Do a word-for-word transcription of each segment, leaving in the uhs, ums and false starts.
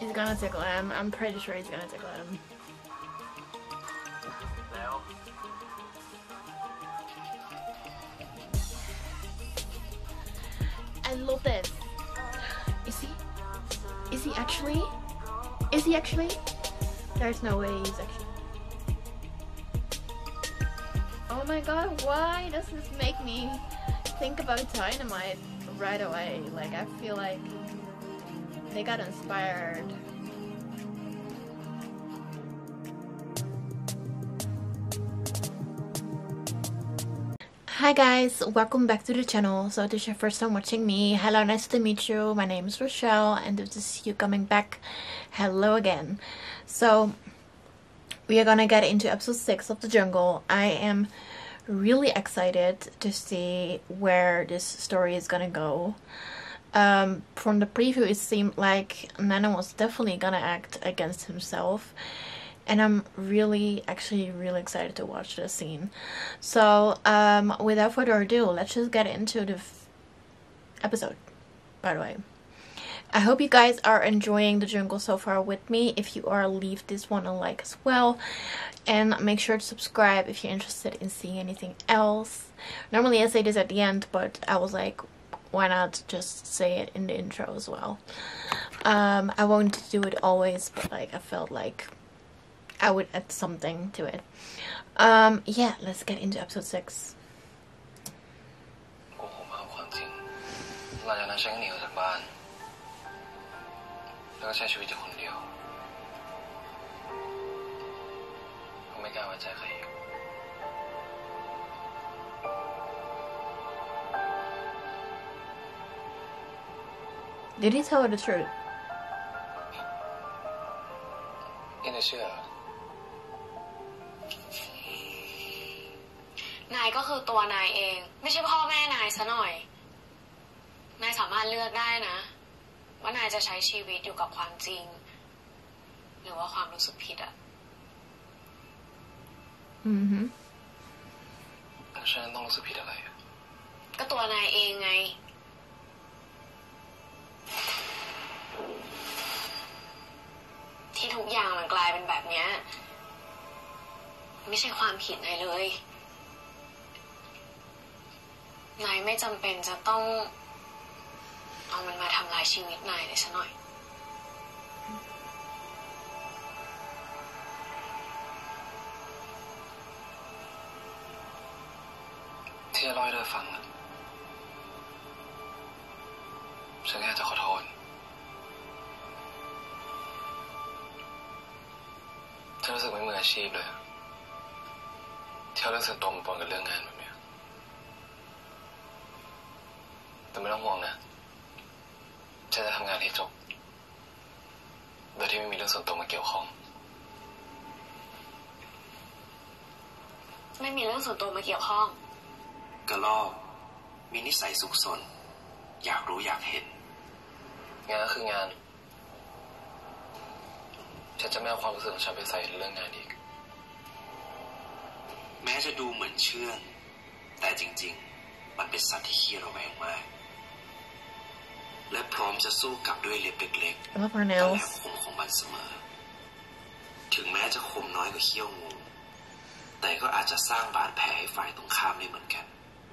He's gonna tickle him. I'm pretty sure he's gonna tickle him. I love this. Is he? Is he actually? Is he actually? There's no way he's actually. Oh my god, why does this make me think about Dynamite right away? Like, I feel like they got inspired. Hi guys, welcome back to the channel. So this is your first time watching me. Hello, nice to meet you. My name is Rochelle and this is you coming back. Hello again. So we are gonna get into episode six of The Jungle. I am really excited to see where this story is gonna go. Um, from the preview it seemed like Nana was definitely gonna act against himself. And I'm really, actually really excited to watch this scene. So, um, without further ado, let's just get into the f episode, by the way. I hope you guys are enjoying The Jungle so far with me. If you are, leave this one a like as well. And make sure to subscribe if you're interested in seeing anything else. Normally I say this at the end, but I was like, why not just say it in the intro as well. Um, I won't do it always, but like I felt like I would add something to it. Um, yeah, let's get into episode six. Did he tell her the truth? In the show. นายก็คือตัวนายเองไม่ใช่พ่อแม่นายซะหน่อยนายสามารถเลือกได้นะว่านายจะใช้ชีวิตอยู่กับความจริงหรือว่าความรู้สึกผิดอะอือฮึฉันต้องรู้สึกผิดอะไรก็ตัวนายเองไงที่ทุกอย่างมันกลายเป็นแบบนี้ไม่ใช่ความผิดนายเลยนายไม่จำเป็นจะต้องเอามันมาทำลายชีวิตนายเลยซะหน่อยที่จะเล่าให้เธอฟังฉันแค่จะขอโทษเธอรู้สึกไม่มืออาชีพเลยที่เอาเรื่องส่วนตัวมาปนกับเรื่องงานแบบนี้แต่ไม่ต้องห่วงนะฉันจะทำงานให้จบโดยที่ไม่มีเรื่องส่วนตัวมาเกี่ยวข้องไม่มีเรื่องส่วนตัวมาเกี่ยวข้องกระลอกมีนิสัยสุขสนอยากรู้อยากเห็นงานก็คืองานฉันจะไม่เอาความรู้สึกของฉันไปใส่เรื่องงานอีกแม้จะดูเหมือนเชื่องแต่จริงๆมันเป็นสัตว์ที่ขี้ระแวงมากและพร้อมจะสู้กับด้วยเล็บเล็กๆและแหลมคมของมันเสมอถึงแม้จะคมน้อยกว่าเขี้ยวงูแต่ก็อาจจะสร้างบาดแผลให้ฝ่ายตรงข้ามได้เหมือนกัน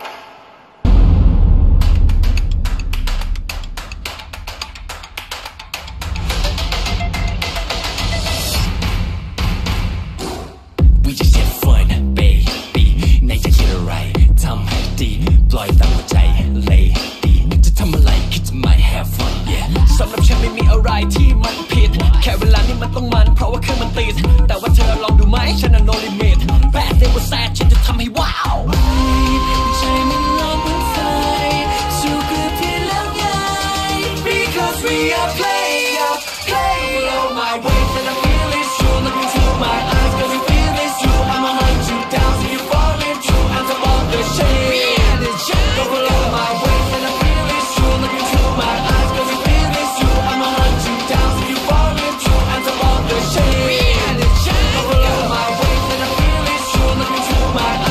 ปล่อยตามหัวใจเลยดีจะทำอะไรคิดจะไม่ have fun สำหรับฉันไม่มีอะไรที่มันผิดแค่เวลานี้มันต้องมันเพราะว่าคือมันติดแต่ว่าเธอลองดูไหมฉันน่ะ no limit แบดเดว่าแซดฉันจะทำให้ว้าวใจมันร้อนเหมือนไฟสู้คือเพียงแล้วไง because we are play up play on my way and I feel it's true look into my eyes cause you feel it's true I'ma hunt you down so you fall in true I'm the one that shade Go below my waist and I feel it's true Look into my eyes cause you feel it's true I'ma hunt you down so you fall in true And I'm all the shade Go below my waist and I feel it's true Look into my eyes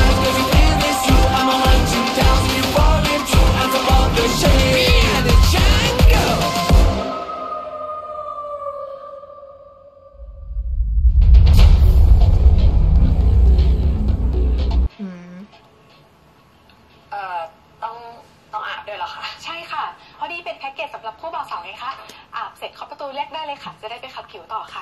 เสร็จเคาะประตูเรียกได้เลยค่ะจะได้ไปขัดผิวต่อค่ะ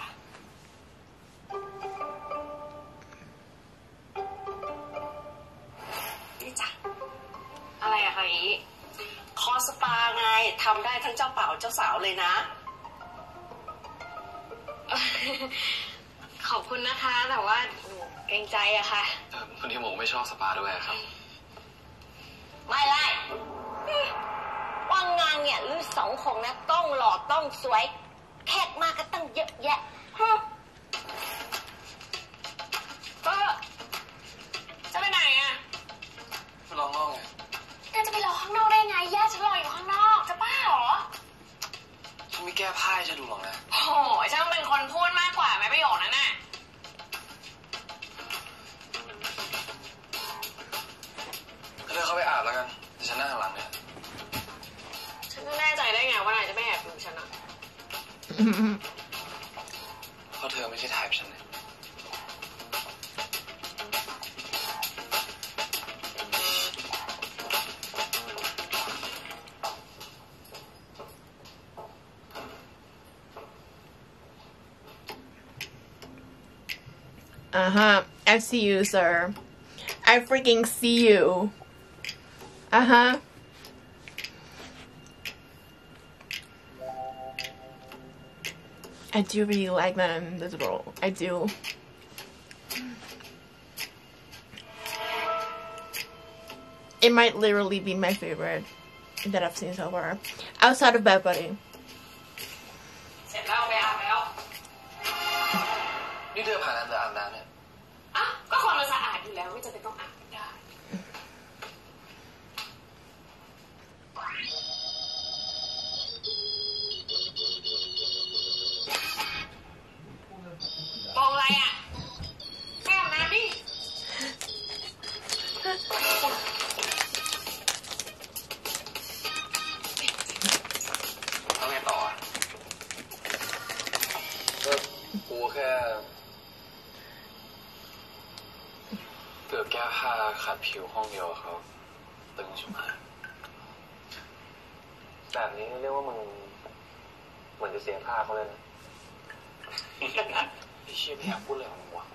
นี่จ้ะอะไรอะคะอีคอสปาไงทำได้ทั้งเจ้าบ่าวเจ้าสาวเลยนะขอบคุณนะคะแต่ว่าหนูเกรงใจอะค่ะบางทีผมไม่ชอบสปาด้วยครับไม่ไล่ว่างงานเนี่ยลือสองคนนะต้องหล่อต้องสวยแขกมาก็ตั้งเยอะแยะก็จะไปไหนอะไปลองนอกไงแกจะไปรอข้างนอกได้ไงย่าฉันรออยู่ข้างนอกจะบ้าเหรอฉันไม่แก้ผ้าให้ฉันดูหรอกนะโอ้ยฉันเป็นคนพูดมากกว่าไหมประโยคนั้นน่ะเธอเข้าไปอาบแล้วกันเดี๋ยวฉันนั่งข้างหลังเนี่ยฉันแน่ใจได้ไงว่านายจะไม่แอบดูฉันอะเพราะเธอไม่ใช่ไทป์ฉันเลย Uh-huh. I see you, sir. I freaking see you. Uh-huh. I do really like that in this role. I do. It might literally be my favorite that I've seen so far. Outside of Bad Buddy. เสร็จแล้วไปอาบแล้วนี่เธอผ่านน้ำแต่อาบน้ำเนี่ยอ่ะก็คนมันสะอาดอยู่แล้วไม่จำเป็นต้องอาบได้มองอะไรอ่ะไปอาบน้ำดิต้องไงต่อก็กูแค่เกือบแก้ผ้าขัดผิวห้องเดียวเขาตึงชุบหายแบบนี้เรียกว่ามึงเหมือนจะเสียผ้าเขาเลยนะไอ้เชี่ยไม่อยากพูดเลยของมึงวะ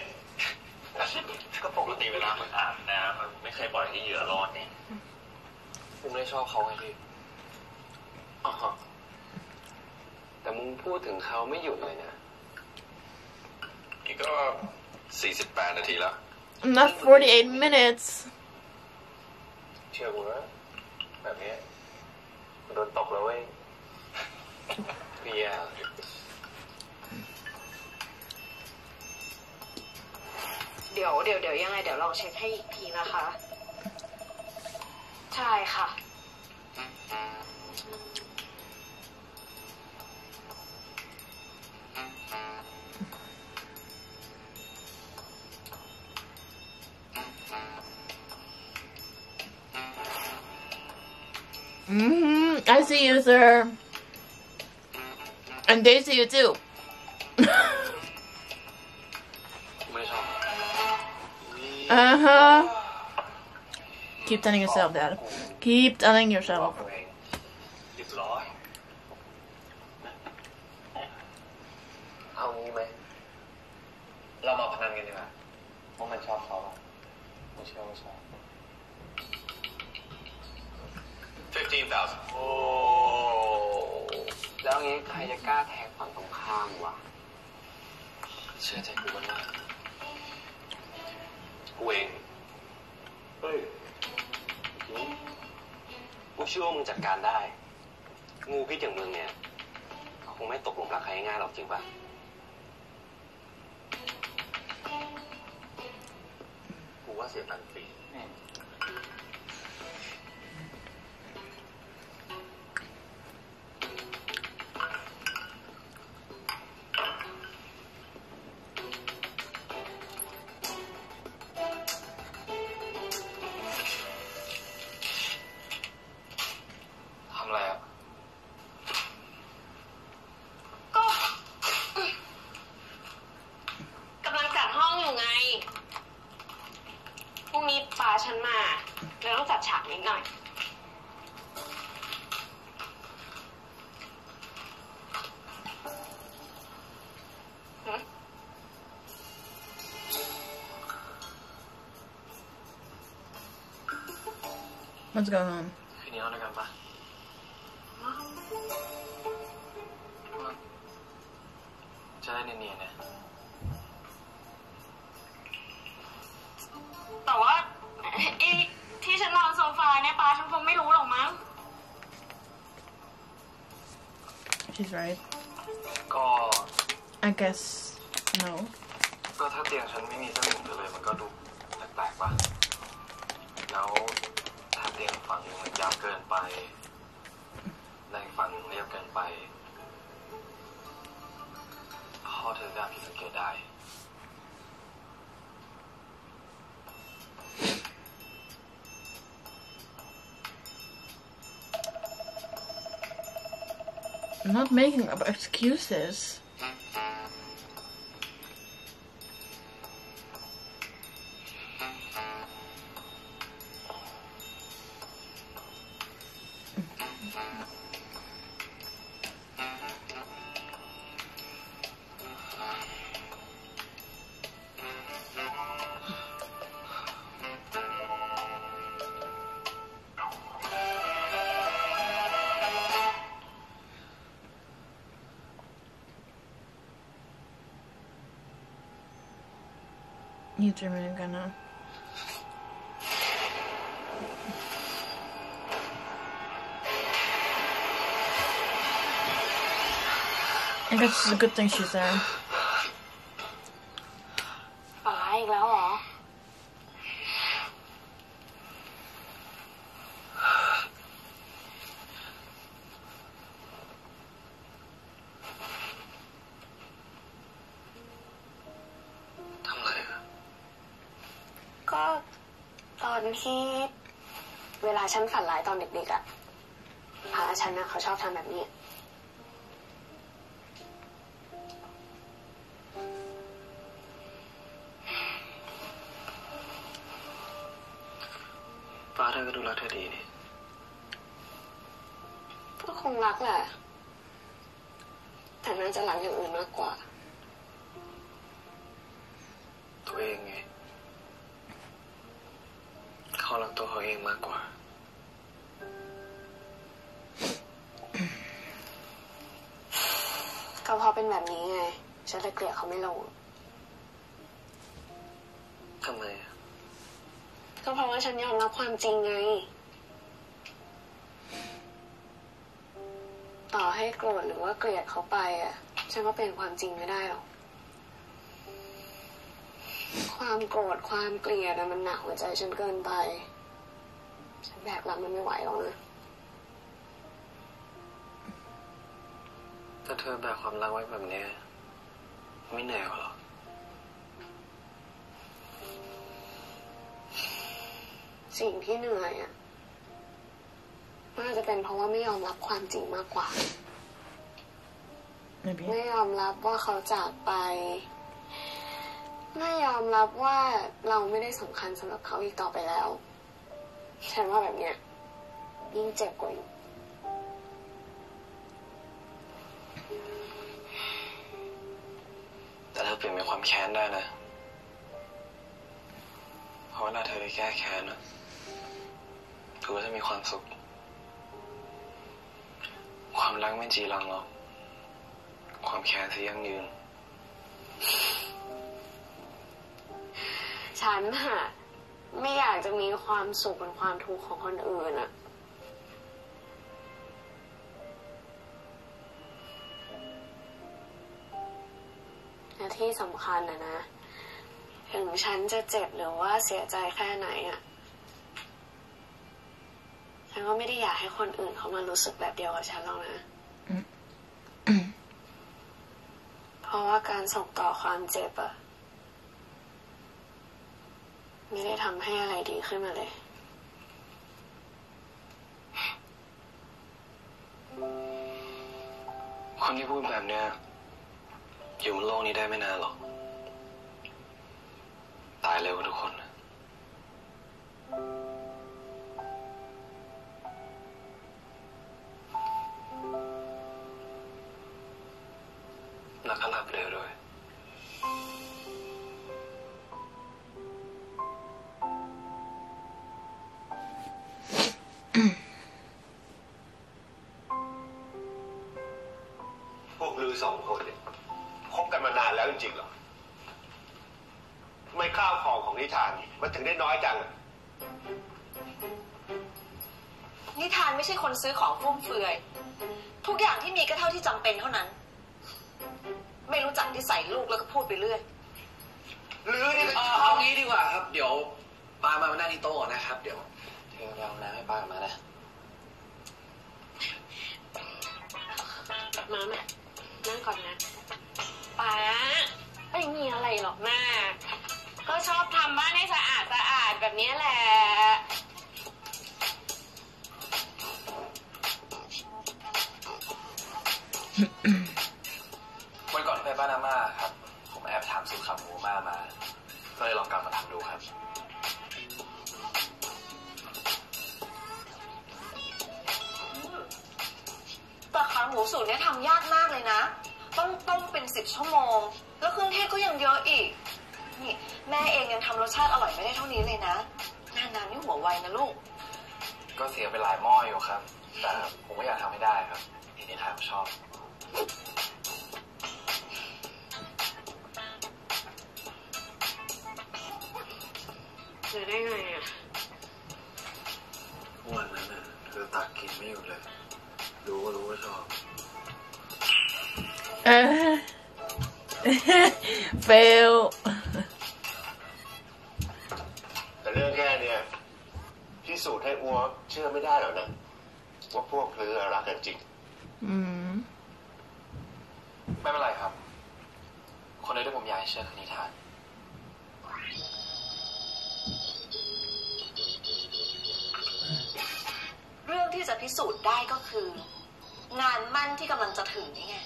ก็ปกติเวลามึงอาบน้ำมันไม่เคยปล่อยให้เหยื่อรอดเนี่ยมึงไม่ได้ชอบเขาไงพี่อ๋อแต่มึงพูดถึงเขาไม่หยุดเลยนะนี่ก็สี่สิบแปดนาทีแล้ว Not forty-eight minutes. เชื่อกูนะแบบนี้โดนตกแล้วเว้ยเบียร์เดี๋ยวเดี๋ยวเดี๋ยวยังไงเดี๋ยวลองเช็คให้อีกทีนะคะใช่ค่ะ Mm-hmm. I see you, sir. And they see you too. Uh-huh. Keep telling yourself that. Keep telling yourself. เอางี้ไหมเรามาพนันกันดีกว่าว่ามันชอบเขาไม่เชื่อไม่ชอบfifteen thousand โอ้แล้วงี้ใครจะกล้าแทงฝั่งตรงข้ามวะเชื่อใจกูบ้างนะกูเองเฮ้ยกูเชื่อว่ามึงจัดการได้งูพิษอย่างมึงเนี่ยคงไม่ตกหลุมรักใครง่ายหรอกจริงปะกูว่าเสียตังค์ฟรีฉันมา What's going on? คืนนี้นอนด้วยกันปะจะได้เนียนๆนะแต่ว่าไอ้ที่ฉันนอนโซฟาเนี่ยป้าฉันคงไม่รู้หรอกมั้ง She's right. ก็ I guess no. ก็ถ้าเตียงฉันไม่มีเส้นผมเลยมันก็ดูแปลกๆปะแล้วถ้าเตียงฝั่งนึงมันยาวเกินไปในฝั่งนึงเรียบเกินไปพ่อเธอจะผิดสังเกตได้ I'm not making up excuses. You dreaming again now? I guess it's a good thing she's there. ป๋าอีกแล้วเหรอทำอะไรอะก็ตอนที่เวลาฉันฝันร้ายตอนเด็กๆอ่ะพาฉันนะเขาชอบทำแบบนี้ป้าเธอก็ดูแลเธอดีนี่ก็คงรักแหละแต่น่าจะรักอย่างอื่นมากกว่าตัวเองไงเขารักตัวเขาเองมากกว่าก็เพราะเป็นแบบนี้ไงฉันเลยเกลียดเขาไม่ลงทำไมอ่ะก็เพราะว่าฉันยอมรับความจริงไงต่อให้โกรธหรือว่าเกลียดเขาไปอ่ะฉันก็เป็นความจริงไม่ได้หรอกความโกรธความเกลียดมันหนักหัวใจฉันเกินไปฉันแบกรับมันไม่ไหวหรอกนะถ้าเธอแบกความรักไว้แบบนี้ไม่เหนื่อยหรอสิ่งที่เหนื่อยอ่ะน่าจะเป็นเพราะว่าไม่ยอมรับความจริงมากกว่า Maybe. ไม่ยอมรับว่าเขาจากไปไม่ยอมรับว่าเราไม่ได้สำคัญสำหรับเขาอีกต่อไปแล้วฉันว่าแบบเนี้ยยิ่งเจ็บกว่าอยู่แต่เธอเปลี่ยนเป็นความแค้นได้นะเพราะว่าเธอได้แก้แค้นนะถือว่าจะมีความสุขความรักไม่จีรังหรอกความแค้นสิยั่งยืนฉันอะไม่อยากจะมีความสุขเป็นความทุกข์ของคนอื่นอะและที่สำคัญอะนะถึงฉันจะเจ็บหรือว่าเสียใจแค่ไหนอะฉันก็ไม่ได้อยากให้คนอื่นเขามารู้สึกแบบเดียวกับฉันหรอกนะเพราะว่าการส่งต่อความเจ็บอะไม่ได้ทำให้อะไรดีขึ้นมาเลยคนที่พูดแบบเนี้ยอยู่บนโลกนี้ได้ไม่นานหรอกตายเร็วกว่าทุกคนนะแล้วก็หลับเร็วด้วยกลือสองคนเนี่ยคบกันมานานแล้วจริงๆหรอทำไมข้าวของของนิทานมันถึงได้น้อยจังนิทานไม่ใช่คนซื้อของฟุ่มเฟือยทุกอย่างที่มีก็เท่าที่จำเป็นเท่านั้นไม่รู้จักที่ใส่ลูกแล้วก็พูดไปเรื่อยหรือนี่เอางี้ดีกว่าครับเดี๋ยวป้ามาหน้าที่โต๊ะนะครับเดี๋ยวเธอเอาน้ำให้ป้ามานะมาแม่นั่งก่อนนะป้าไม่มีอะไรหรอกแม่ก็ชอบทำบ้านให้สะอาดสะอาดแบบนี้แหละวันก่อนที่ไปบ้านอาม่าครับผมแอบถามสูตรขาหมูม่ามาก็เลยลองกลับมาทำดูครับแต่ขาหมูสูตรนี้ทำยากมากเลยนะต้องต้มเป็นสิบชั่วโมงแล้วเครื่องเทศก็ยังเยอะอีกนี่แม่เองยังทำรสชาติอร่อยไม่ได้เท่านี้เลยนะนานๆนี่หัวไวนะลูกก็เสียไปหลายหม้ออยู่ครับแต่ผมก็อยากทำให้ได้ครับที่นิทานชอบเจอได้ไงอ่ะวันนั้นน่ะเธอตักกินไม่หยุดเลยรู้ก็รู้ว่าชอบเออเฟลแต่เรื่องแค่เนี้ยพิสูจน์ให้อัวเชื่อไม่ได้หรอกนะว่าพวกเธอรักกันจริงอืมไม่เป็นไรครับคนเดียวที่ผมอยากให้เชื่อคือนิทานเรื่องที่จะพิสูจน์ได้ก็คืองานมั่นที่กำลังจะถึงนี่ไง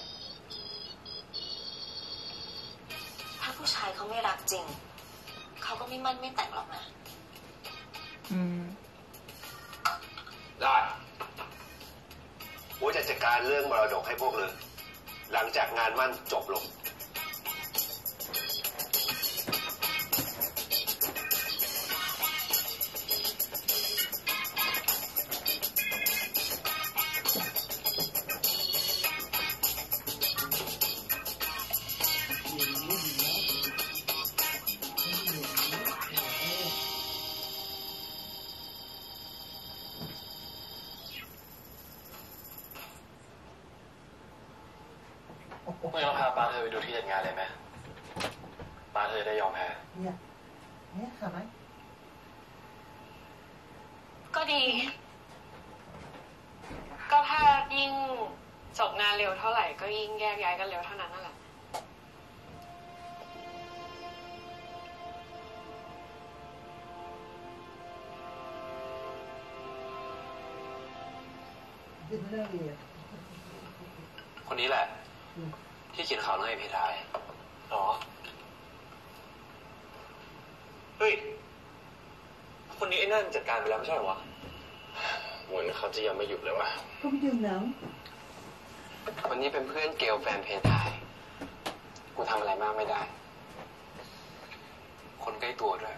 ถ้าผู้ชายเขาไม่รักจริงเขาก็ไม่มั่นไม่แต่งหรอกนะอืมได้อัวจะจัดการเรื่องมรดกให้พวกเลยหลังจากงานมั่นจบลงไม่ต้องพาป้าเธอไปดูที่จัดงานเลยไหมป้าเธอได้ยอมแพ้เนี่ยเนี่ยค่ะไหมก็ดีก็ถ้ายิ่งจบงานเร็วเท่าไหร่ก็ยิ่งแยกย้ายกันเร็วเท่านั้นนั่นแหละคนนี้แหละที่เขียนข่าวเรื่องไอ้เพทายหรอเฮ้ยคนนี้ไอ้นั่นจัดการไปแล้วไม่ใช่หรอวะเหมือนเขาจะยังไม่หยุดเลยวะก็ไม่ดื่มน้ำวันนี้เป็นเพื่อนเกลแฟนเพทายกูทำอะไรมากไม่ได้คนใกล้ตัวด้วย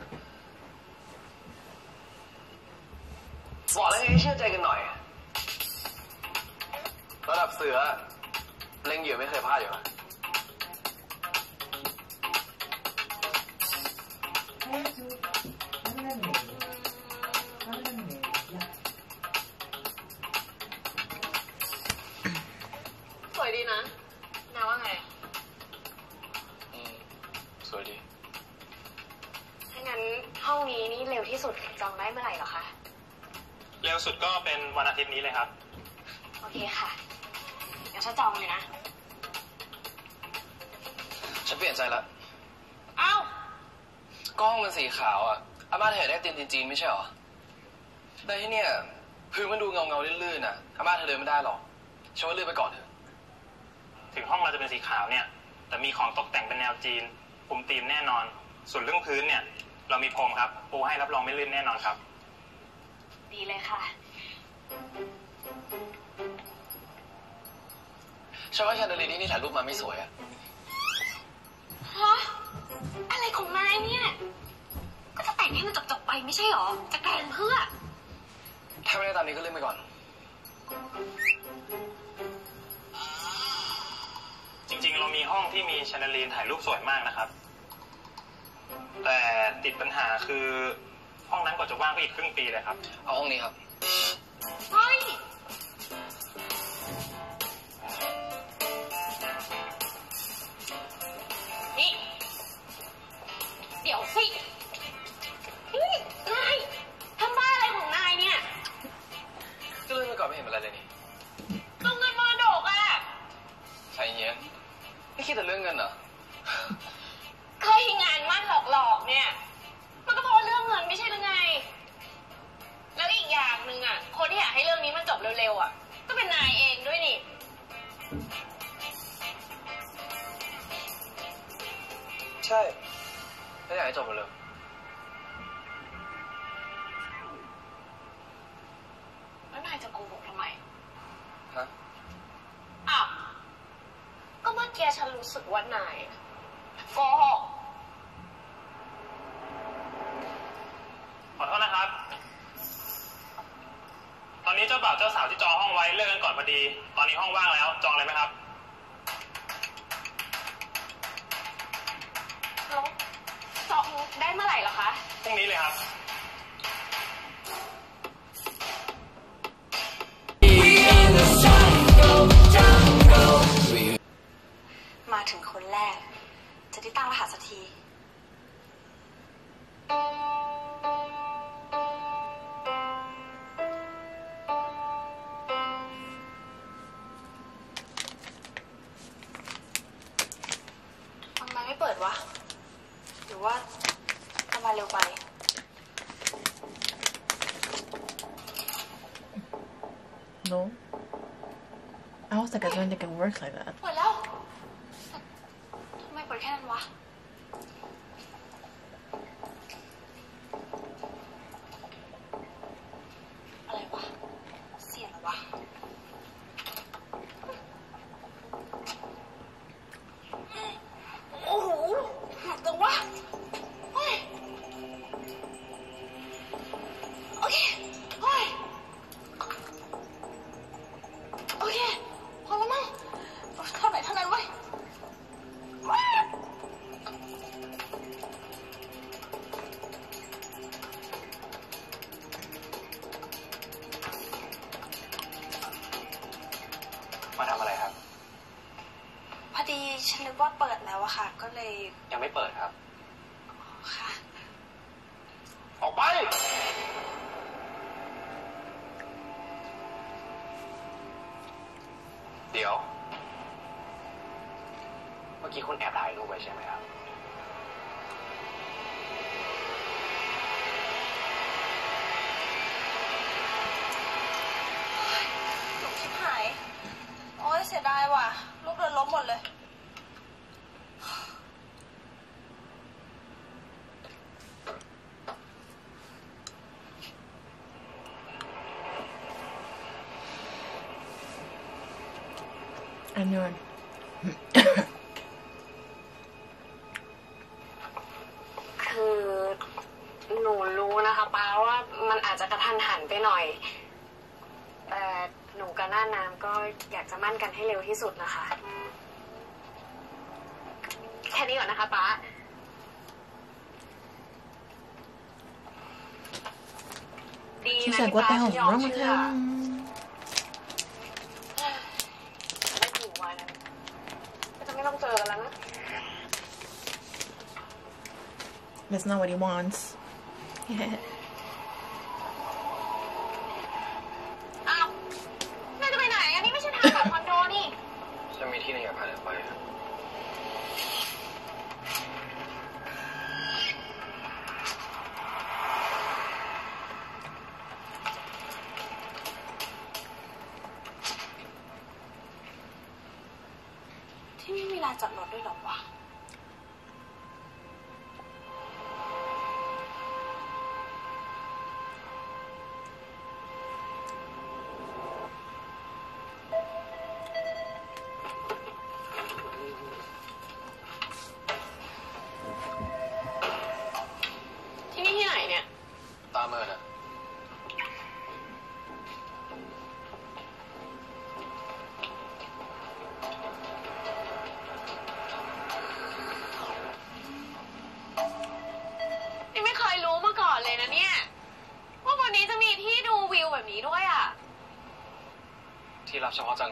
บอกแล้วไงให้เชื่อใจกันหน่อยระดับเสือเล็งเหยื่อไม่เคยพลาดอยู่นะสวยดีนะนาว่าไงอืมสวยดีถ้างั้นห้องนี้นี่เร็วที่สุดจองได้เมื่อไหร่เหรอคะเร็วสุดก็เป็นวันอาทิตย์นี้เลยครับโอเคค่ะเดี๋ยวฉันจองเลยนะฉันเปลี่ยนใจแล้วเอ้าก็ห้องมันสีขาวอ่ะอาม่าเธอได้เตียงจีนไม่ใช่หรอแต่ที่เนี่ยพื้นมันดูเงาเงาลื่นๆน่ะอาม่าเธอเดินไม่ได้หรอกฉันว่าเลื่อนไปก่อนเถอะถึงห้องเราจะเป็นสีขาวเนี่ยแต่มีของตกแต่งเป็นแนวจีนคุมธีมแน่นอนส่วนเรื่องพื้นเนี่ยเรามีพรมครับปูให้รับรองไม่ลื่นแน่นอนครับดีเลยค่ะฉันว่าแชนเดอเลียร์ที่นี่ถ่ายรูปมาไม่สวยอะฮะอะไรของนายเนี่ยก็จะแต่งให้มันจบๆไปไม่ใช่หรอจะแต่งเพื่อถ้าไม่ได้ตามนี้ก็เลื่อนไปก่อนจริงๆเรามีห้องที่มีแชนเดอเลียร์ถ่ายรูปสวยมากนะครับแต่ติดปัญหาคือห้องนั้นกว่าจะว่างก็อีกครึ่งปีเลยครับเอาห้องนี้ครับเฮ้ยนี่เดี๋ยวสินี่นายทำบ้าอะไรของนายเนี่ยก็เรื่องก่อนไม่เห็นเป็นไรเลยนี่ต้องเงินมรดกอะใช่เงี้ยไม่คิดแต่เรื่องเงินเหรอเคยงานมั่นหลอกๆเนี่ยมันก็เพราะเรื่องเงินไม่ใช่หรือไงแล้วอีกอย่างหนึ่งอ่ะคนที่อยากให้เรื่องนี้มันจบเร็วๆอ่ะก็เป็นนายเองด้วยนี่ใช่แล้วอยากให้จบเร็วแล้วนายจะโกหกทำไมฮะอ้าวก็เมื่อกี้ฉันรู้สึกว่านายโกหกขอโทษนะครับตอนนี้เจ้าบ่าวเจ้าสาวที่จองห้องไว้เลิกกันก่อนพอดีตอนนี้ห้องว่างแล้วจองเลยไหมครับแล้วจองได้เมื่อไหร่เหรอคะพรุ่งนี้เลยครับมาถึงคนแรกจะได้ตั้งรหัสสักทีทำไมไม่เปิดวะหรือว่าทำไมเร็วไป No I was like I don't think it works like that เปิดแล้วทำไมเปิดแค่นั้นวะอะไรวะเสียงอะไรวะโอ้โหแต่ว่าเฮ้ยโอเคเฮ้ยโอเคพอแล้วมั้งเท่าไหร่เท่านั้นเว้ยมาทำอะไรครับพอดีฉันนึกว่าเปิดแล้วอะค่ะก็เลยยังไม่เปิดครับค่ะออกไปเดี๋ยวเมื่อกี้คุณแอบถ่ายรูปไว้ใช่ไหมครับหนูชิบหายโอ๊ยเสียดายว่ะรูปเดินล้มหมดเลยอันยนคือหนูรู้นะคะป้าว่ามันอาจจะกระทันหันไปหน่อยแต่หนูกับหน้าน้ำก็อยากจะมั่นกันให้เร็วที่สุดนะคะแค่นี้ก่อนนะคะป้าดีนะที่ป้ายอมเชื่อไม่ถึงวันนั้นก็จะไม่ต้องเจอกันแล้วนะ That's not what he wants อ้าวแม่จะไปไหนอันนี้ไม่ใช่ทางกลับคอนโดนี่จะมีที่ไหนอยากพาเธอไปที่นี่มีลานจอดรถด้วยหรอวะที่นี่ที่ไหนเนี่ยตามมานะ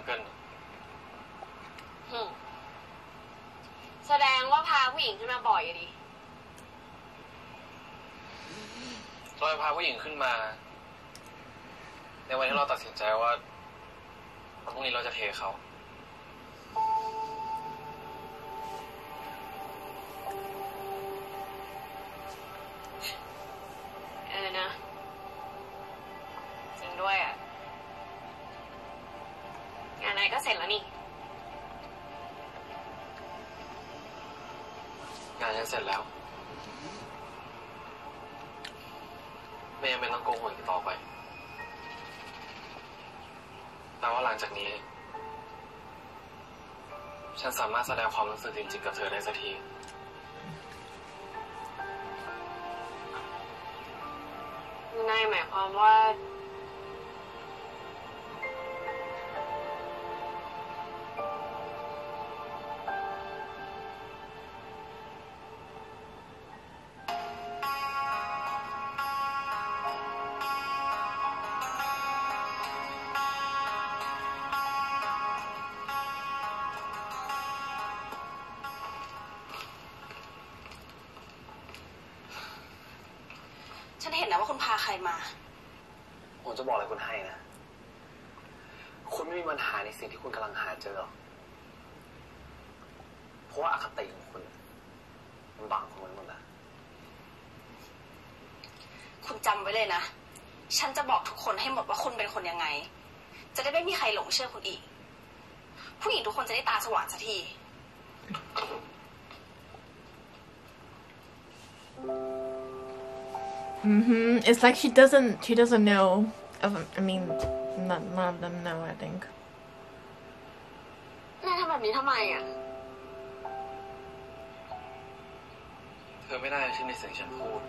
เกิลแสดงว่าพาผู้หญิงขึ้นมาบ่อยดิเราจะพาผู้หญิงขึ้นมาในวันที่เราตัดสินใจว่าพรุ่งนี้เราจะเทเขาเออนะจริงด้วยอ่ะงานนายก็เสร็จแล้วนี่งานยังเสร็จแล้วไม่ยังเป็นต้องโกหกอีกต่อไปแต่ว่าหลังจากนี้ฉันสามารถแสดงความรู้สึกจริงๆกับเธอได้สักทีนายหมายความว่าฉันเห็นนะว่าคุณพาใครมาผมจะบอกอะไรคุณให้นะคุณไม่มีปัญหาในสิ่งที่คุณกำลังหาเจอหรอกเพราะว่าอคติของคุณมันบังคุณหมดแล้วคุณจำไว้เลยนะฉันจะบอกทุกคนให้หมดว่าคุณเป็นคนยังไงจะได้ไม่มีใครหลงเชื่อคุณอีกผู้หญิงทุกคนจะได้ตาสว่างสักที Mm-hmm. It's like she doesn't she doesn't know of, I mean not, none of them know I think นายทำแบบนี้ทำไมอ่ะเธอไม่ได้เชื่อในสิ่งฉันพูด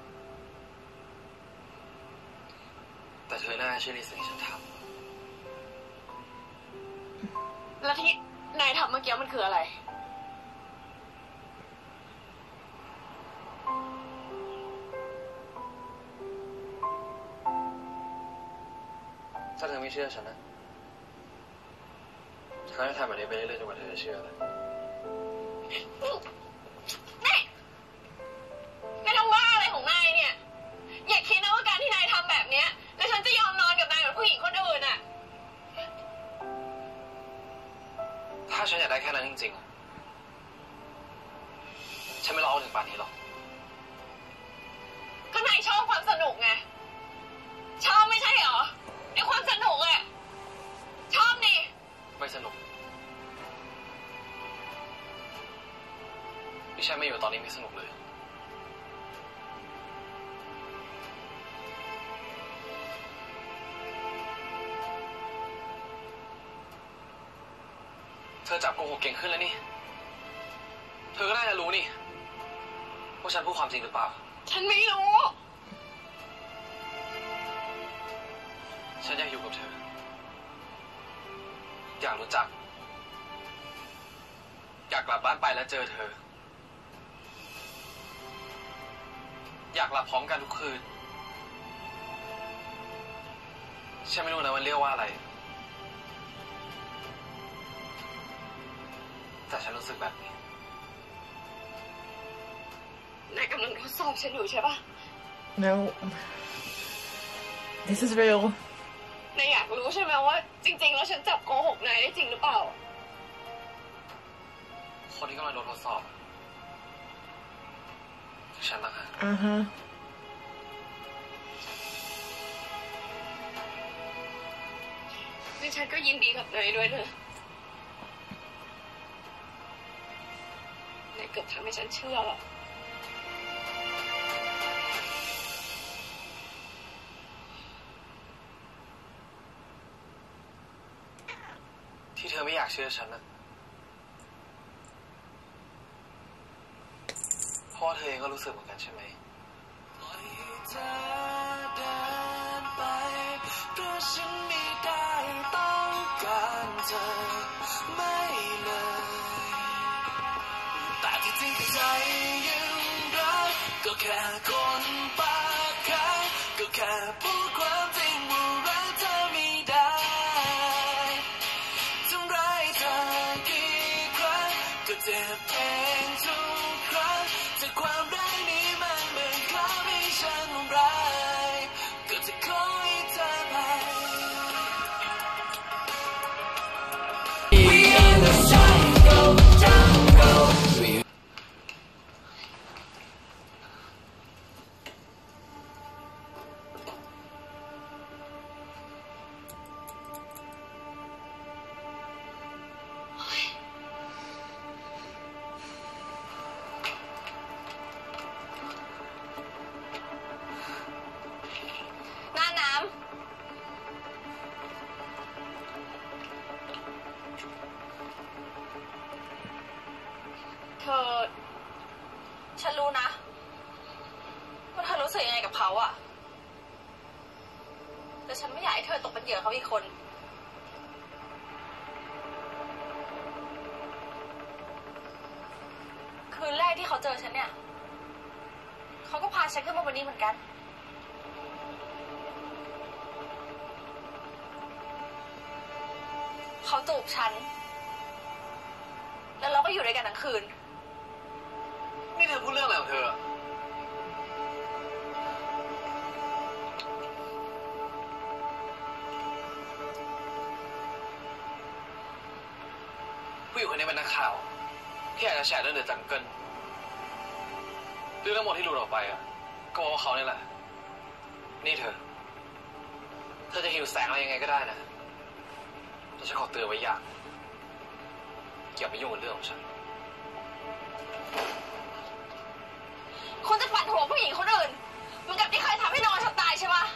แต่เธอน่าเชื่อในสิ่งฉันทำแล้วที่นายทำเมื่อกี้มันคืออะไรถ้าเธอไม่เชื่อฉันนะฉันจะทำแบบนี้ไปเรื่อยๆจนกว่าเธอจะเชื่อเลยนี่นายทำบ้าอะไรของนายเนี่ยอย่าคิดนะว่าการที่นายทำแบบเนี้ยแล้วฉันจะยอมนอนกับนายเหมือนผู้หญิงคนอื่นอ่ะถ้าฉันอยากได้แค่นั้นจริงๆฉันไม่รอถึงป่านนี้หรอกก็นายชอบความสนุกไงชอบไม่ใช่เหรอไอ้ความสนุกอะชอบดิไม่สนุกที่ฉันไม่อยู่ตอนนี้ไม่สนุกเลยเธอจับโกหกเก่งขึ้นแล้วนี่เธอก็น่าจะรู้นี่ว่าฉันพูดความจริงหรือเปล่าฉันไม่รู้ฉันอยากอยู่กับเธออยากรู้จักอยากกลับบ้านไปแล้วเจอเธออยากหลับพร้อมกันทุกคืนฉันไม่รู้นะมันเรียกว่าอะไรแต่ฉันรู้สึกแบบนี้นายกำลังทดสอบฉันอยู่ใช่ปะ No This is real นายอยากรู้ใช่ไหมว่าจริงๆแล้วฉันจับโกหกนายได้จริงหรือเปล่าคนที่กำลังโดนทดสอบฉันนะคะอ่าฮะนี่ฉันก็ยินดีกับนายด้วยเถอะนายเกือบทำให้ฉันเชื่อแล้วที่เธอไม่อยากเชื่อฉันนะเพราะเธอเองก็รู้สึกเหมือนกันใช่ไหมแต่ที่จริงใจยังรักก็แค่คนปากข้างก็แค่พูดความจริงว่ารักเธอไม่ได้ก็เจ็บเองทุกครั้งแต่ความรักนี้มันเหมือนเขาให้ฉันรักก็จะขอให้เธอไป We are the jungle jungle หน้าน้ำเธอฉันรู้นะว่าเธอรู้สึกยังไงกับเขาอะแต่ฉันไม่อยากให้เธอตกเป็นเหยื่อเขาอีกคนคืนแรกที่เขาเจอฉันเนี่ยเขาก็พาฉันขึ้นมาบนนี้เหมือนกันเขาจูบฉันแล้วเราก็อยู่ด้วยกันทั้งคืนนี่เธอพูดเรื่องอะไรของเธอผู้หญิงคนนี้เป็นนักข่าวที่อยากจะแชร์เรื่องเดอะจังเกิลเรื่องทั้งหมดที่หลุดออกไปอ่ะก็บอกว่าเขาเนี่ยแหละนี่เธอเธอจะหิวแสงอะไรยังไงก็ได้นะแต่ฉันขอเตือนไว้อย่างอย่าไปยุ่งกับเรื่องของฉันคุณจะปัดหัวผู้หญิงคนอื่นเหมือนกับที่เคยทำให้น้องฉันตายใช่ปะ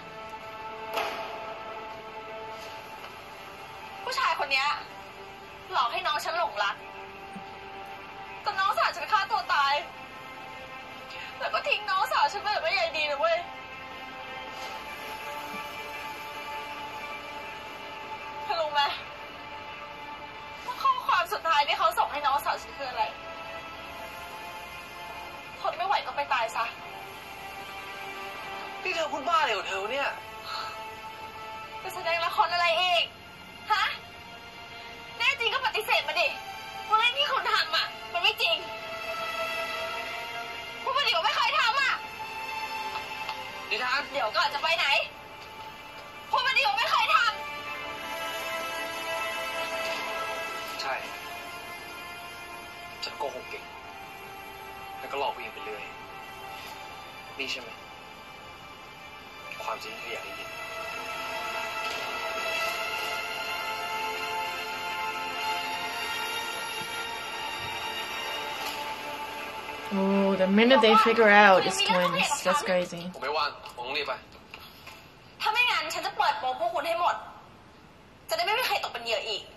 ผู้ชายคนนี้หลอกให้น้องฉันหลงรักแต่น้องสาวฉันฆ่าตัวตายแล้วก็ทิ้งน้องสาวฉันไปแบบไม่ใยดีนะเว้ยเธอรู้ไหมว่าข้อความสุดท้ายที่เขาส่งให้น้องสาวฉันคืออะไรทนไม่ไหวก็ไปตายซะนี่เธอพูดบ้าอะไรของเธอเนี่ยจะแสดงละครอะไรอีกฮะแน่จริงก็ปฏิเสธมาดิว่าเรื่องที่คุณทำอ่ะมันไม่จริงพูดมาดิว่าไม่เคยทำอ่ะนิทานเดี๋ยวก่อนจะไปไหนพูดมาดิว่าไม่เคยทำใช่ฉันโกหกเก่งแล้วก็หลอกผู้หญิงไปเรื่อยนี่ใช่ไหมความจริงที่อยากได้ยิน Oh, the minute they figure out it's twins, that's crazy. ผมไม่ว่างผมต้องรีบไปถ้าไม่งั้นฉันจะเปิดโปงพวกคุณให้หมดจะได้ไม่มีใครตกเป็นเหยื่ออีก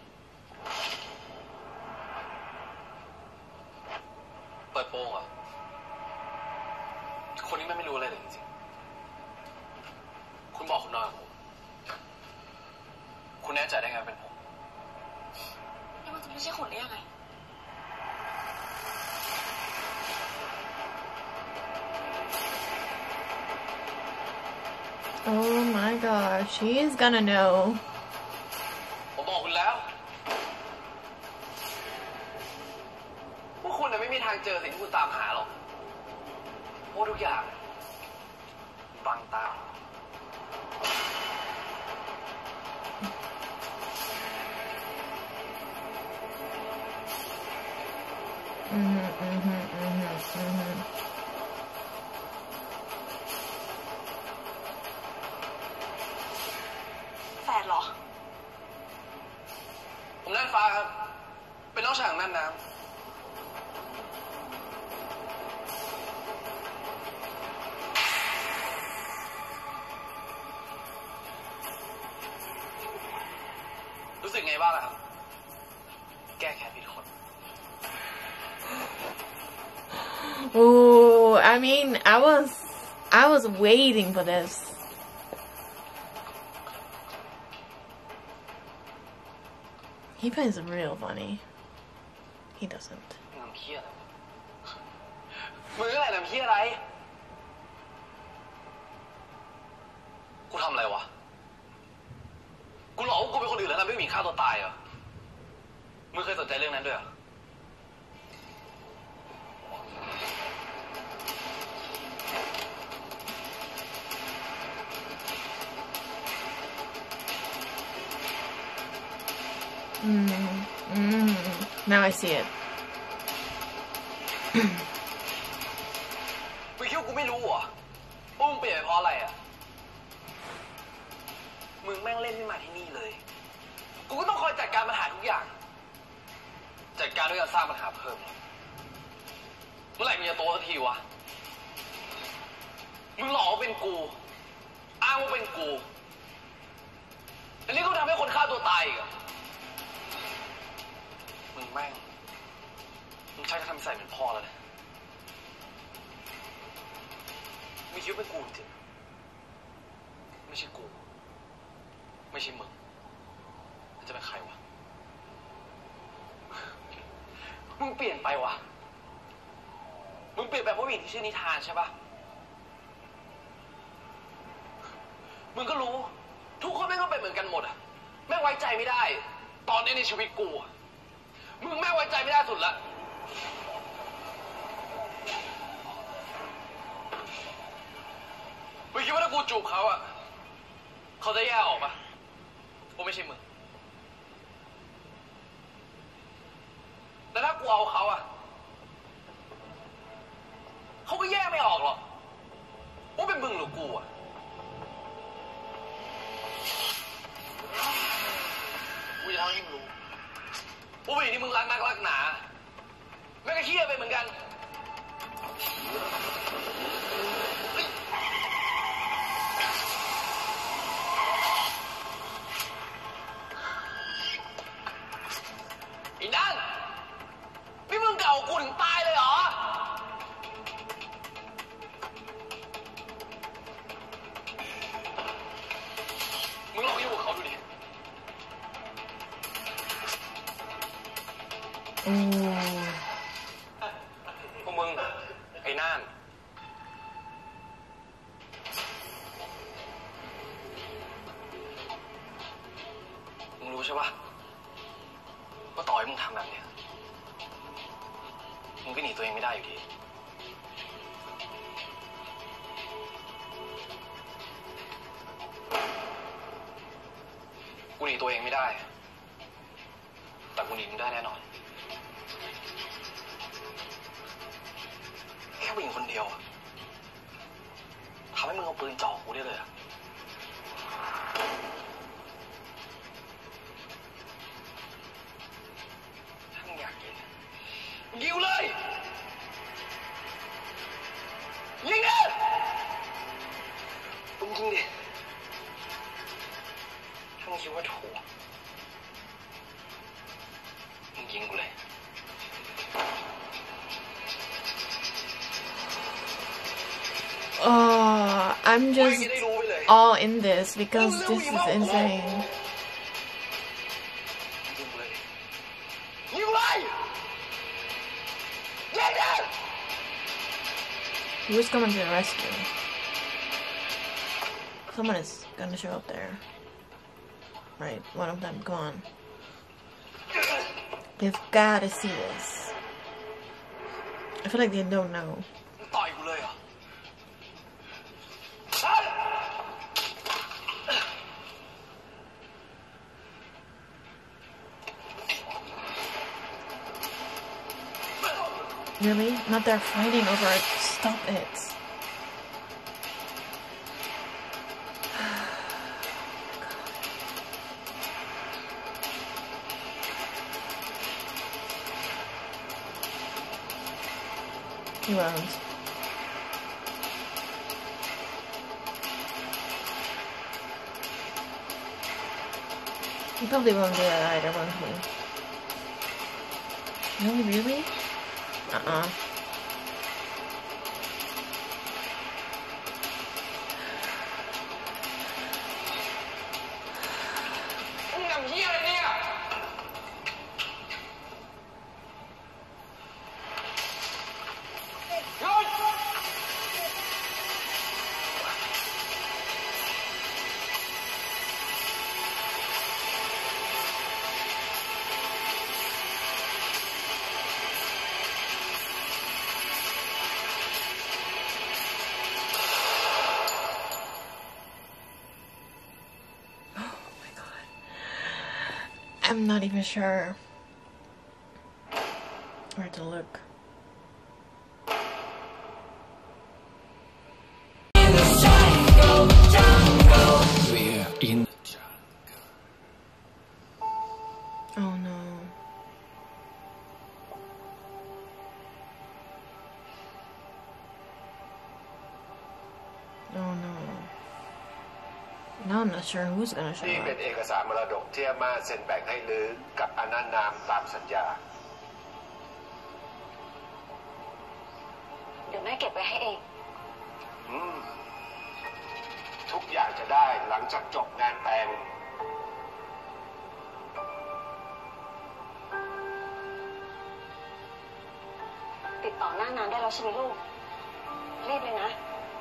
เปิดโปงเหรอคนนี้ไม่รู้อะไรเลยจริงๆคุณบอกคุณนอนกับผมคุณแน่ใจได้ไงเป็นผมแล้วมันจะไม่ใช่คนได้ยังไง Oh my gosh, she's gonna know. ผมบอกคุณแล้วว่าคุณน่ะไม่มีทางเจอสิ่งที่คุณตามหาหรอกเพราะทุกอย่างบังตา Mhm, mhm, mhm, mhm. แฟนเหรอผมน่านฟ้าครับเป็นน้องชายของน่านน้ำรู้สึกไงบ้างล่ะครับแก้แค้นผิดคน Oh, I mean, I was, I was waiting for this. He finds it real funny. He doesn't. น้ำเหี้ยอะไรมึงอะไรน้ำเหี้ยอะไรกูทำอะไรวะกูหลอกว่ากูเป็นคนอื่นแล้วทำให้ผู้หญิงฆ่าตัวตายเหรอมึงเคยสนใจเรื่องนั้นด้วยเหรอ Mm. Mm. Now I see it. มึงคิดว่ากูไม่รู้เหรอว่ามึงเปลี่ยนไปเพราะอะไรอ่ะมึงแม่งเล่นขึ้นมาที่นี่เลยกูก็ต้องคอยจัดการปัญหาทุกอย่างจัดการด้วยการสร้างปัญหาเพิ่มเมื่อไหร่มึงจะโตสักทีวะมึงหลอกว่าเป็นกูอ้างว่าเป็นกูอันนี้ก็ทำให้คนฆ่าตัวตายอีกอ่ะมึงแม่งมึงใช้กระทำใส่เหมือนพ่อแล้วนะมึงคิดว่าเป็นกูจริงไม่ใช่กูไม่ใช่มึงจะเป็นใครวะมึงเปลี่ยนไปวะมึงเปลี่ยนไปเพราะผู้หญิงที่ชื่อนิทานใช่ปะมึงก็รู้ทุกคนแม่งก็เป็นเหมือนกันหมดอะแม่งไว้ใจไม่ได้ตอนนี้ในชีวิตกูอะมึงแม่งไว้ใจไม่ได้สุดละมึงคิดว่าถ้ากูจูบเขาอะเขาจะแยกออกปะว่าไม่ใช่มึงแล้วถ้ากูเอาเขาอะเขาก็แยกไม่ออกหรอกว่าเป็นมึงหรือกูอะกูจะทำให้มึงรู้ว่าผู้หญิงที่มึงรักนักรักหนาแม่งก็เหี้ยไปเหมือนกันอีนั่นนี่มึงเก่ากูถึงตายเลยเหรอมึงลองอยู่กับเขาดูดิพวกมึงไอ้น่านมึงรู้ใช่ปะว่าต่อให้มึงทำแบบเนี้ยมึงก็หนีตัวเองไม่ได้อยู่ดีกูหนีตัวเองไม่ได้แต่กูหนีมึงได้แน่นอนแค่ผู้หญิงคนเดียวทำให้มึงเอาปืนจ่อกูได้เลยอะถ้ามึงอยากกินยิงเลยยิงดิมึงยิงดิถ้ามึงคิดว่าถูกมึงยิงกูเลย Oh, I'm just all in this because this is insane. Who's coming to the rescue? Someone is gonna show up there. Right, one of them, come on. They've gotta see this. I feel like they don't know. Really? Not they're fighting over it. Stop it. He won't. He probably won't do that either, won't he? Really, really? Uh-uh. I'm not even sure where to look. We're in. Oh no. Oh no. Now I'm not sure who's gonna show นี่เป็น up. เอกสารมรดกที่อาม่าเซ็นแบ่งให้ลือกับอนันต์นามตามสัญญาเดี๋ยวแม่เก็บไว้ให้เองอืมทุกอย่างจะได้หลังจากจบงานแต่งติดต่อหน้างานได้แล้วใช่ไหมลูก รีบเลยนะ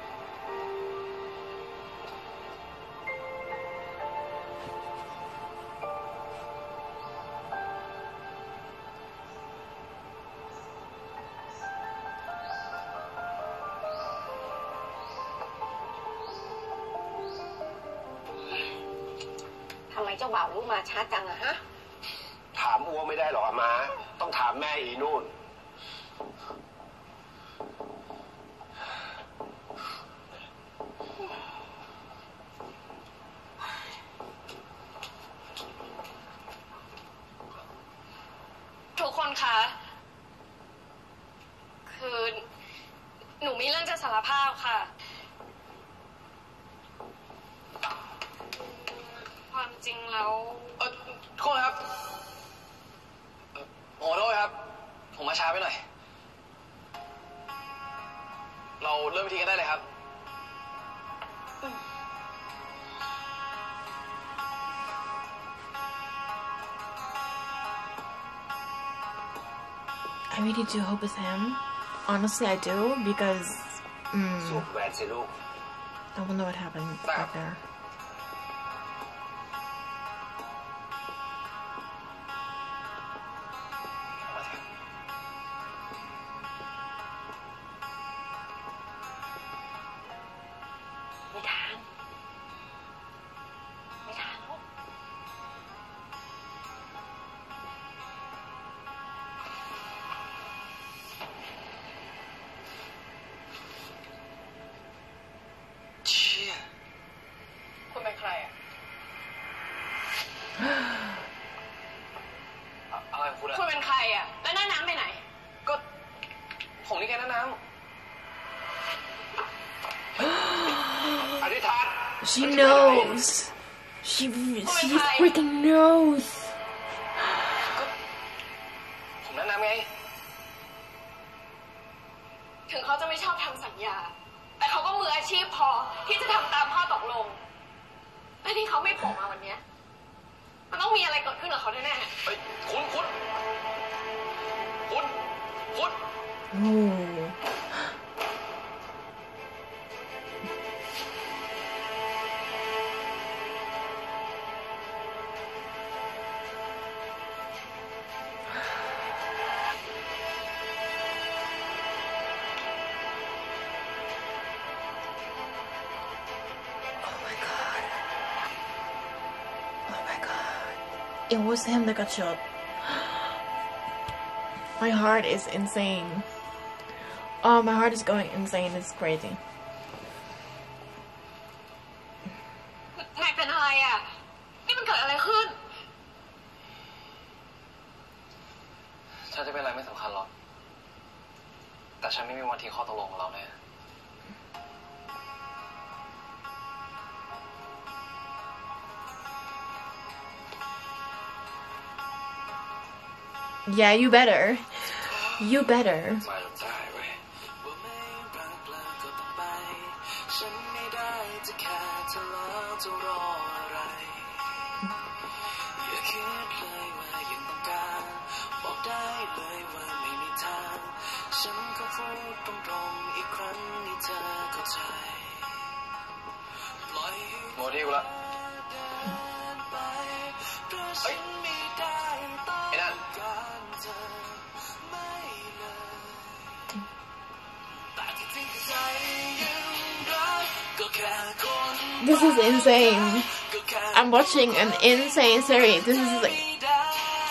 ทำไมเจ้าบ่าวลูกมาช้าจังอะฮะถามอัวไม่ได้หรอกอามาต้องถามแม่อีนู่นทุกคนคะ คือหนูมีเรื่องจะสารภาพค่ะ ความจริงแล้วเออโทษครับเอ่อขอโทษครับ ผมมาช้าไปหน่อย เราเริ่มพิธีกันได้เลยครับ I really do hope it's him. Honestly, I do because สว mm, มแหวนสิลูก I wonder what happened back there. ไม่ทาน ไม่ทานลูกเชี่ยคุณเป็นใครอ่ะ อะอะไรของคุณอ่ะคุณเป็นใครอ่ะ แล้วหน้าน้ำไปไหนก็ผมนี่แกน้าน้ำอธิษฐาน She knows. She she freaking knows. ผมน้าน้ำไงถึงเขาจะไม่ชอบทำสัญญา แต่เขาก็มืออาชีพพอที่จะทำตามข้อตกลงและที่เขาไม่โผล่มาวันเนี้ยมันต้องมีอะไรเกิดขึ้นกับเขาแน่เฮ้ยคุณคุณคุณคุณ Ooh. It was him that got shot. My heart is insane. Oh, my heart is going insane. It's crazy. ๆนายเป็นอะไรอ่ะ นี่มันเกิดอะไรขึ้นฉันจะเป็นอะไรไม่สำคัญหรอก แต่ฉันไม่มีวันทิ้งข้อตกลงของเราแน่ Yeah, you better. You better. มาจนได้เว้ย ฉันไม่ได้จะแค่เธอแล้วจะรออะไร อย่าคิดเลยว่ายังต้องการบอกได้เลยว่าไม่มีทาง ฉันก็พูดตรงๆอีกครั้งให้เธอเข้าใจปล่อยโมดีกูละเฮ้ยไอ้นั่น This is insane. I'm watching an insane series. This is like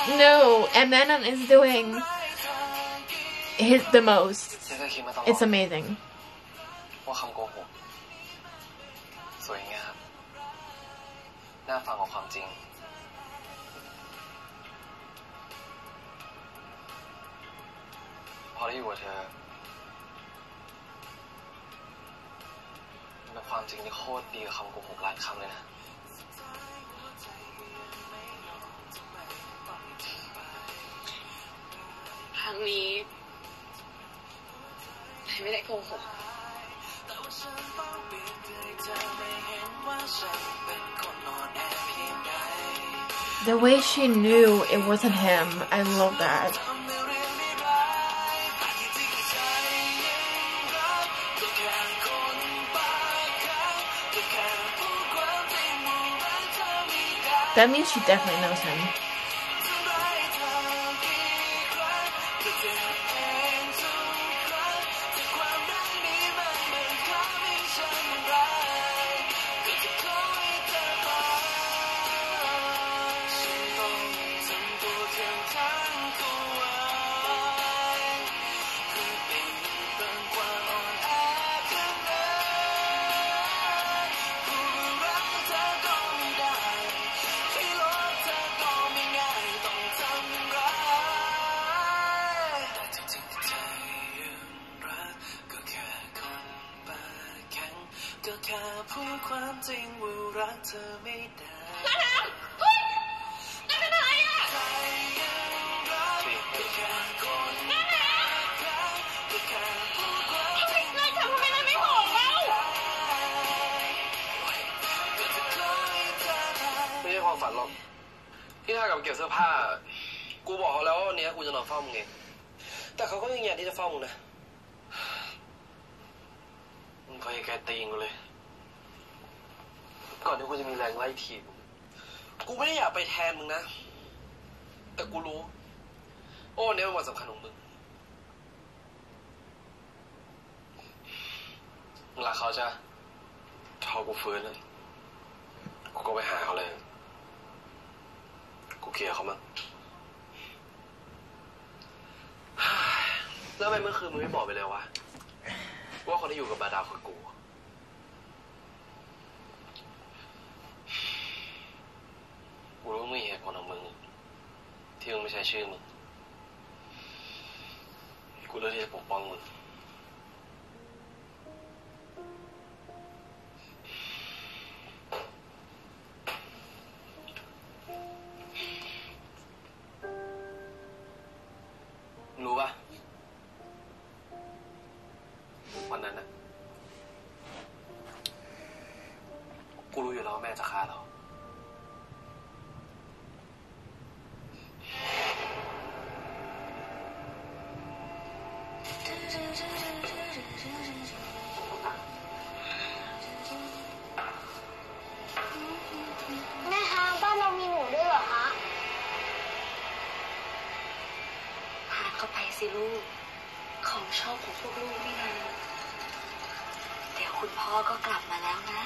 No, and Manon is doing his the most. It's amazing. ว่าคำโกหกสวยงามน่าฟังกว่าความจริงพอได้อยู่กับเธอมันเป็นความจริงที่โคตรดีกับคำโกหกล้านคำเลยนะครั้งนี้ไม่ได้โกหก The way she knew it wasn't him, I love that. That means she definitely knows him. ไม่ใช่ความฝันหรอกที่ท่ากับเก็บเสื้อผ้ากูบอกเขาแล้วว่าวันนี้กูจะนอนเฝ้ามึงเองแต่เขาก็ยังอยากที่จะเฝ้ามึงนะมึงพยายามแกตีกูเลยก่อนที่กูจะมีแรงไล่ทีมกูไม่ได้อยากไปแทนมึงนะแต่กูรู้โอ้เนี่ยเป็นวันสำคัญของมึงมึงรักเขาจ้ะพอกูฟื้นเลยกูก็ไปหาเขาเลยกูเคลียร์เขามั้งแล้วทำไมเมื่อคืนมึงไม่บอกไปเลยวะว่าคนที่อยู่กับบาดาวคือกูกูรู้มึงมีเหตุผลของมึงที่มึงไม่ใช่ชื่อมึงกูเลือกที่จะปกป้องมึงรู้ปะวันนั้นนะกูรู้อยู่แล้วว่าแม่จะฆ่าเราแม่คะบ้านเรามีหมูด้วยเหรอคะหาเข้าไปสิลูกของชอบของพวกลูกนี่นะเดี๋ยวคุณพ่อก็กลับมาแล้วนะ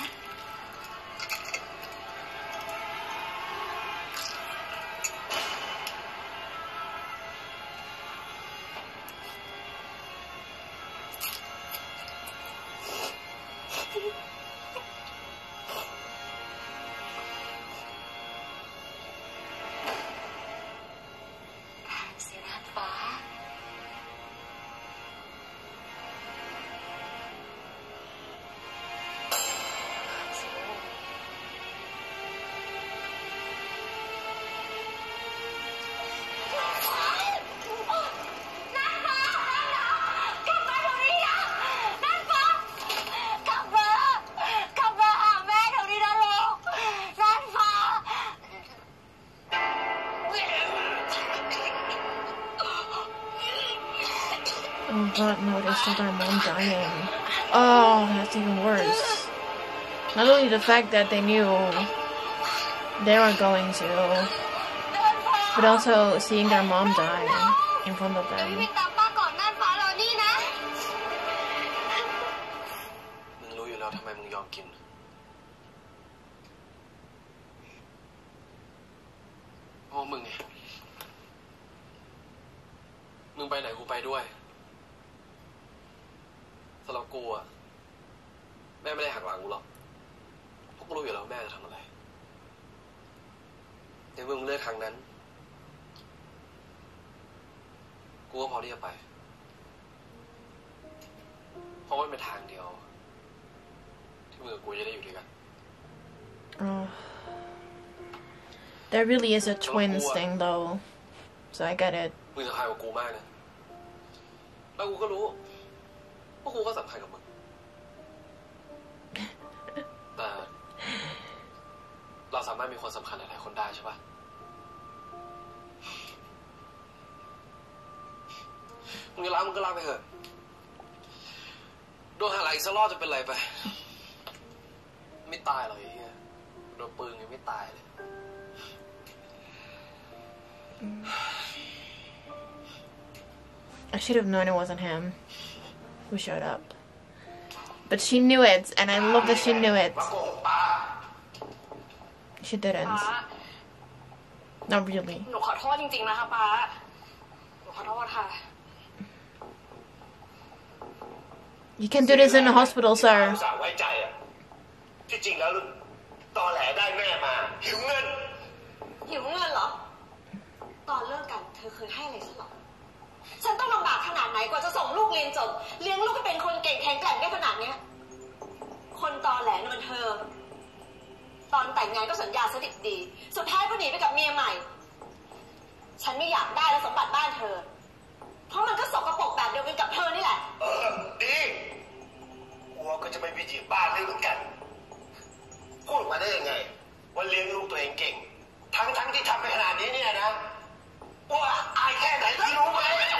Oh god, no, they still got mom dying. Oh, that's even worse. Not only the fact that they knew they were going to, but also seeing their mom die in front of them. มึงรู้อยู่แล้วทำไมมึงยอมกินเพราะมึงไงด้วยสำหรับกูอะแม่ไม่ได้หักหลังกูหรอกเพราะกูรู้อยู่แล้วแม่จะทำอะไรในเมื่อมึงเลือกทางนั้นกูก็พร้อมที่จะไปเพราะมันเป็นทางเดียวที่มึงกับกูจะได้อยู่ด้วยกัน Oh. There really is a twins thing though, so I get it. มึงสำคัญกับกูมากนะแล้วกูก็รู้ว่ากูก็สำคัญกับมึงแต่เราสามารถมีคนสำคัญหลายๆคนได้ใช่ปะมึงจะรักมึงก็รักไปเถอะโดนหาอะไรอีกสักรอบจะเป็นไรไปไม่ตายหรอกไอ้เหี้ยโดนปืนยังไม่ตายเลย I should have known it wasn't him who showed up. But she knew it, and I love that she knew it. She didn't. Not really. หนูขอโทษจริงๆนะคะป้าหนูขอโทษค่ะ You can do this in the hospital, sir. สาวไว้ใจอ่ะที่จริงแล้วตอแหลได้แม่มาหิวเงินหิวเงินเหรอตอนเลิกกันเธอเคยให้อะไรฉันหรอฉันต้องลำบากขนาดไหนกว่าจะส่งลูกเรียนจบเลี้ยงลูกให้เป็นคนเก่งแข็งแกร่งได้ขนาดเนี้ยคนตอแหลนั่นมันเธอตอนแต่งงานก็สัญญาสดิบดีสุดท้ายก็หนีไปกับเมียใหม่ฉันไม่อยากได้แล้วสมบัติบ้านเธอเพราะมันก็สกปรกแบบเดียวกันกับเธอนี่แหละเออดีกลัวก็จะไม่ไปจีบบ้านเลยเหมือนกันพูดมาได้ยังไงว่าเลี้ยงลูกตัวเองเก่งทั้งทั้งที่ทำไปขนาดนี้เนี่ยนะว่าอายแค่ไหนพี่รู้ไหม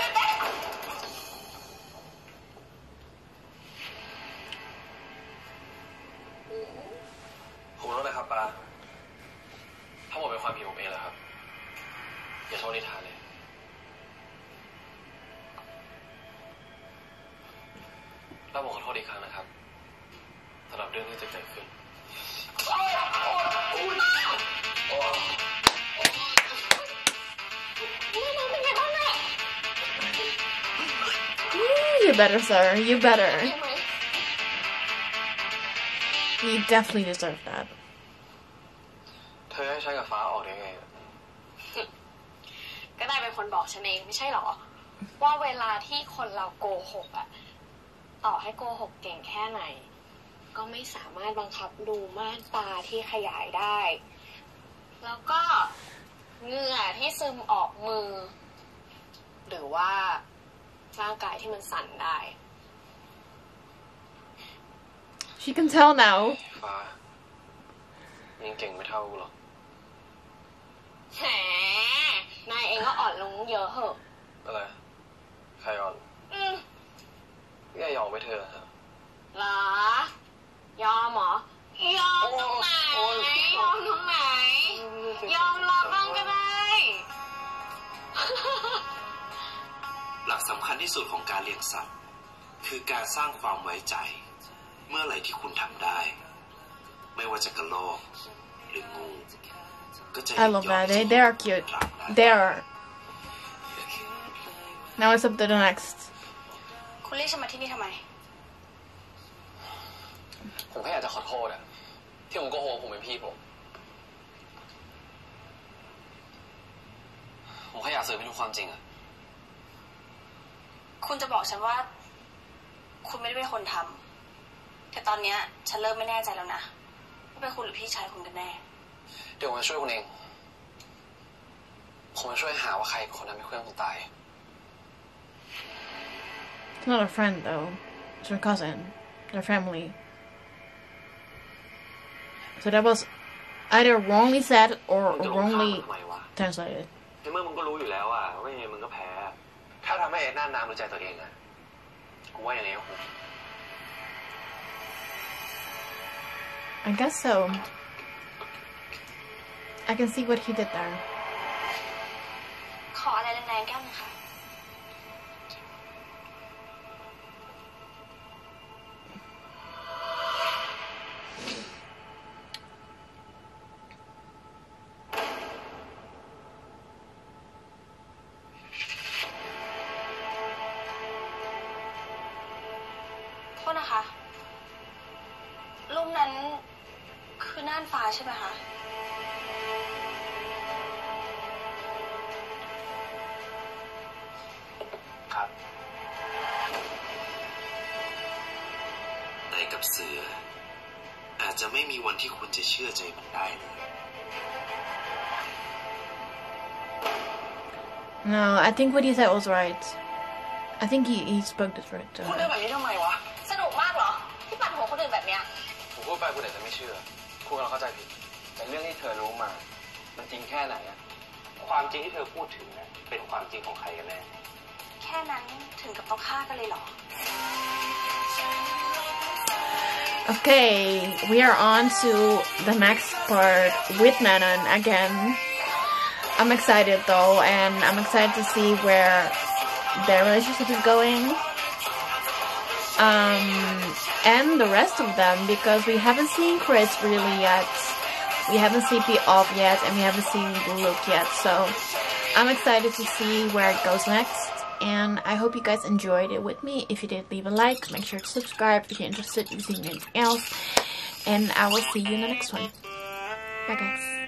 ผมรู้นะครับป้าทั้งหมดเป็นความผิดผมเองแหละครับอย่าโทษนิทานเลยแล้วผมขอโทษอีกครั้งนะครับสำหรับเรื่องที่จะเกิดขึ้น You better, sir. You better. You definitely deserve that. เธอให้ใช้กับฟ้าออกได้ไงก็ได้เป็นคนบอกฉันเองไม่ใช่หรอว่าเวลาที่คนเราโกหกอะต่อให้โกหกเก่งแค่ไหนก็ไม่สามารถบังคับดูม่านตาที่ขยายได้แล้วก็เหงื่อที่ซึมออกมือหรือว่าร่างกายที่มันสั่นได้ She can tell now. ฟ้ายังเก่งไม่เท่ากูหรอกแหมนายเองก็อ่อนลงเยอะเหอะอะไรใครอ่อนอืมแค่ยอมไปเถอะครับเหรอยอมเหรอยอมตรงไหนยอมตรงไหนยอมรอบ้างก็ได้หลักสำคัญที่สุดของการเลี้ยงสัตว์คือการสร้างความไว้ใจเมื่อไหร่ที่คุณทำได้ไม่ว่าจะกระรอกหรืองูก็จะ I love that. They they are cute. They are. Now it's up to the next. คุณเรียกฉันมาที่นี่ทำไมผมแค่อยากจะขอโทษอะที่ผมโกหกผมเป็นพี่ผมผมแค่อยากสื่อให้รู้ความจริงอะคุณจะบอกฉันว่าคุณไม่ได้เป็นคนทำแต่ตอนนี้ฉันเริ่มไม่แน่ใจแล้วนะว่าเป็นคุณหรือพี่ชายคุณกันแน่เดี๋ยวผมจะช่วยคุณเองผมจะช่วยหาว่าใครเป็นคนทำให้เพื่อนคุณตาย It's not a friend though. It's her cousin. Their family. So that was either wrongly said or wrongly translated. ในเมื่อมึงก็รู้อยู่แล้วอะว่ายังไงมึงก็แพ้ถ้าทำให้หน้าน้ำรู้ใจตัวเองอะกูว่าอย่างไงก็คุ้ม I guess so. I can see what he did there. ขออะไรแรงๆแก้มค่ะษนะคะรูปนั้นคือน่านฟ้าใช่ไหมคะครับแต่กับเสืออาจจะไม่มีวันที่คุณจะเชื่อใจมันได้เลย No, I think what he said was right. I think he he spoke this right. พูดเรื่องแบบนี้ทำไมวะสนุกมากเหรอที่ปั่นหัวคนอื่นแบบเนี้ยผมพูดไปคุณอาจจะไม่เชื่อคุณกำลังเข้าใจผิดแต่เรื่องที่เธอรู้มา มันจริงแค่ไหนอะความจริงที่เธอพูดถึงเนี่ยเป็นความจริงของใครกันแน่แค่นั้นถึงกับต้องฆ่ากันเลยเหรอ Okay, we are on to the next part with Nanan again. I'm excited though, and I'm excited to see where their relationship is going. Um, and the rest of them, because we haven't seen Chris really yet. We haven't seen P off yet, and we haven't seen Luke yet. So I'm excited to see where it goes next. And I hope you guys enjoyed it with me. If you did, leave a like. Make sure to subscribe if you're interested in seeing anything else. And I will see you in the next one. Bye guys.